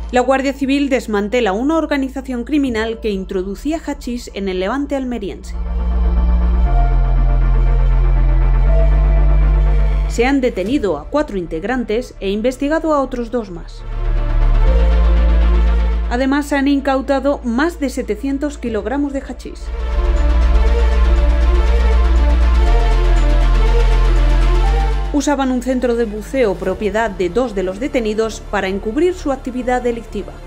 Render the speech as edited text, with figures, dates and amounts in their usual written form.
La Guardia Civil desmantela una organización criminal que introducía hachís en el Levante almeriense. Se han detenido a 4 integrantes e investigado a otros 2 más. Además, se han incautado más de 700 kilogramos de hachís. Usaban un centro de buceo propiedad de 2 de los detenidos para encubrir su actividad delictiva.